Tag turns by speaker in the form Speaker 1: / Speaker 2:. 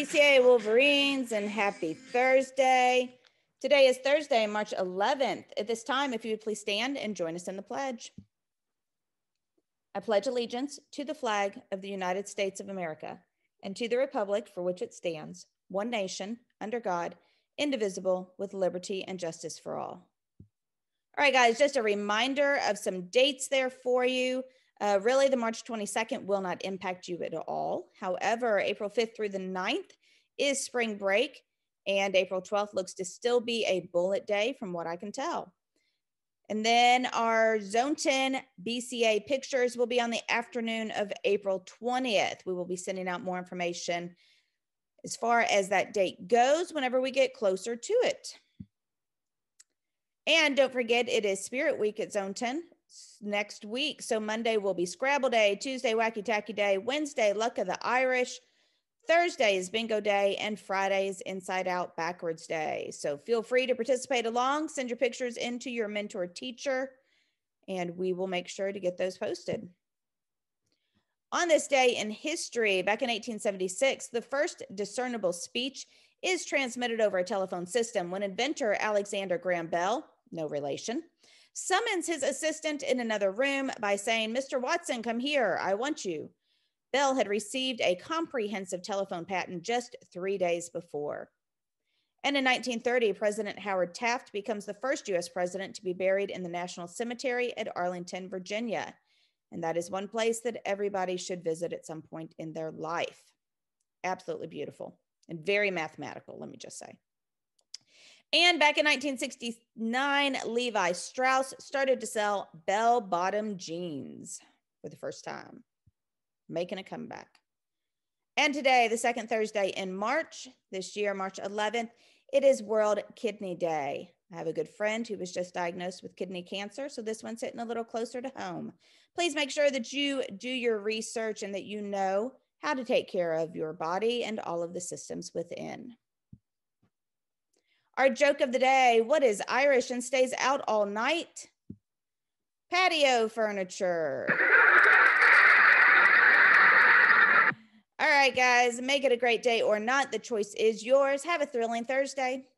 Speaker 1: BCA Wolverines, and happy Thursday. Today is Thursday, March 11th. At this time, if you would please stand and join us in the pledge. I pledge allegiance to the flag of the United States of America and to the republic for which it stands, one nation, under God, indivisible, with liberty and justice for all. All right, guys, just a reminder of some dates there for you. Really, the March 22nd will not impact you at all. However, April 5th through the 9th is spring break, and April 12th looks to still be a bullet day from what I can tell. And then our Zone 10 BCA pictures will be on the afternoon of April 20th. We will be sending out more information as far as that date goes whenever we get closer to it. And don't forget, it is Spirit Week at Zone 10 next week. So Monday will be Scrabble Day, Tuesday Wacky Tacky Day, Wednesday Luck of the Irish, Thursday is Bingo Day, and Friday is Inside Out Backwards Day. So feel free to participate along. Send your pictures into your mentor teacher, and we will make sure to get those posted. On this day in history, back in 1876, the first discernible speech is transmitted over a telephone system when inventor Alexander Graham Bell, no relation, summons his assistant in another room by saying, "Mr. Watson, come here, I want you." Bell had received a comprehensive telephone patent just 3 days before. And in 1930, President Howard Taft becomes the first U.S. president to be buried in the National Cemetery at Arlington, Virginia. And that is one place that everybody should visit at some point in their life. Absolutely beautiful and very mathematical, let me just say. And back in 1969, Levi Strauss started to sell bell-bottom jeans for the first time, making a comeback. And today, the second Thursday in March, this year, March 11th, it is World Kidney Day. I have a good friend who was just diagnosed with kidney cancer, so this one's hitting a little closer to home. Please make sure that you do your research and that you know how to take care of your body and all of the systems within. Our joke of the day: what is Irish and stays out all night? Patio furniture. All right, guys, make it a great day or not. The choice is yours. Have a thrilling Thursday.